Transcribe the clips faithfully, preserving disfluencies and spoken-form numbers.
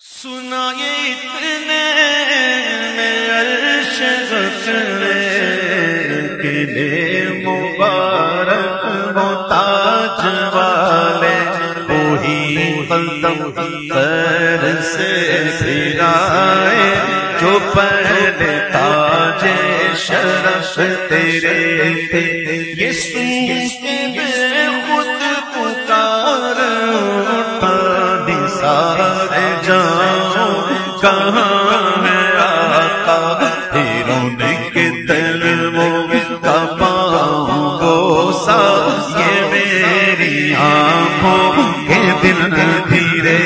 سنائے اتنے میں عرش غفلے کے لیے مبارک محتاج والے وہی قدم خیر سے پھرائے جو پہلے تاج شرف تیرے تھے یہ سن کے میں خود پکار اٹھا نثار جاؤں کہاں ہے آقا ہیروں کے دل وہ کپاؤں بوسا یہ میری آنکھوں کے دل دھیرے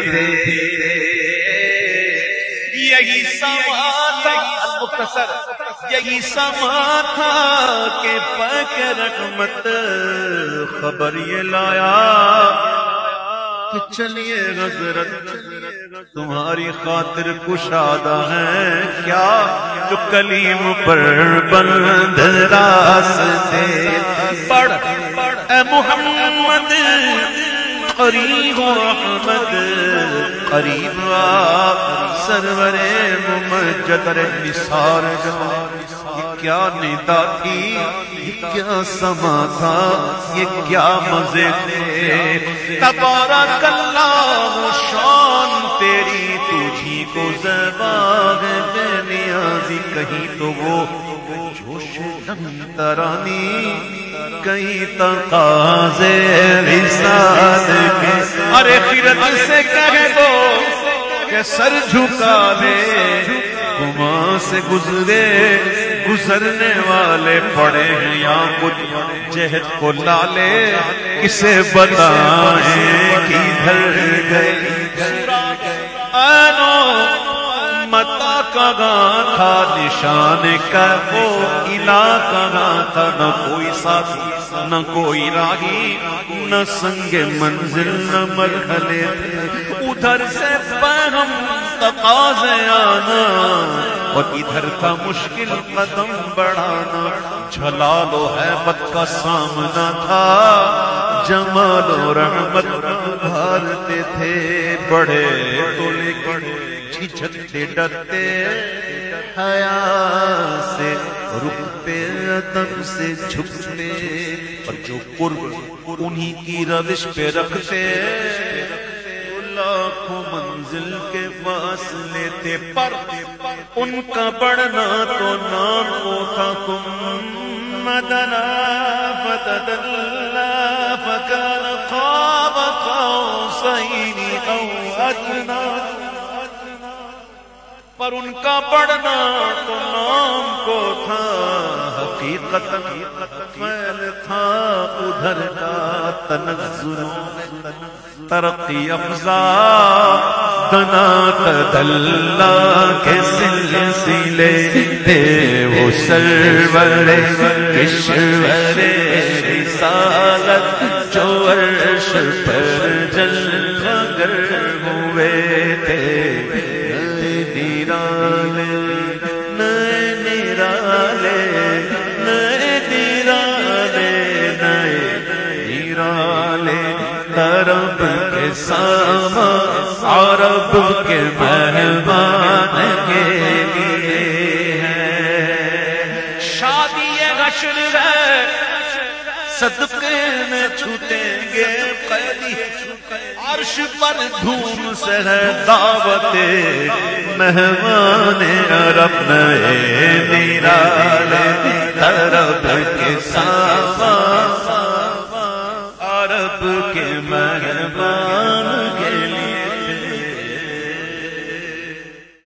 یہی سما تھا مختصر یہی سما تھا کہ پاک رحمت خبر یہ لایا کہ چلیے حضرت تمہاری خاطر کشادہ ہے کیا جو کلیم پر بند راستے پڑھ اے محمد قریب احمد قریب آپ سرور ممجد نثار جہاں یہ کیا ندا تھی یہ کیا سما تھا یہ کیا مزے تھے تبارک اللہ شان تیری تجھی کو زبان بے نیازی کہیں تو وہ جوش ترانی کہیں تقاضے وصال کے ارے خیرت سے کہہ دو کہ سر جھکا دے گما سے گزرے گزرنے والے پڑے ہیں یا کچھ جہد کو لالے کسے بتائیں کدھر گئے آنو متا کہاں تھا نشان کا وہ الہ کہاں تھا نہ کوئی ساتھی نہ کوئی راہی نہ سنگ منزل نہ مرحلے تھے ادھر سے فہم تقاضے آنا اور ادھر کا مشکل قدم بڑھانا جلال و حیبت کا سامنا تھا جمال و رحمت بھارتے تھے بڑے تو لیکن جھجکتے ڈرتے حیا سے رکتے ادب سے جھکتے اور جو قرب انہی کی روش پہ رکھتے لاکھوں منزل کے فاصلے تھے پر ان کا بڑھنا تو نام کو تھا ثم دنا فتدلا فكان قاب قوسين او ادنى پر ان کا بڑھنا تو نام کو تھا حقیقت فعل تھا ادھر کا تنزل ترقی افزا دنا تدلا کے سلسلے تھے وہ سرور کشور رسالت جو عرش پر جلوہ گر ہوئے تھے نیرالے نئے نیرالے نئے نیرالے نئے نیرالے عرب کے ساما عرب کے مہمان کے لیے ہے شادی غشر ہے صدقے میں چھوٹیں گے قیدی عرش پر دھوم سے ہے دعوت مہمان عرب نئے نیرالے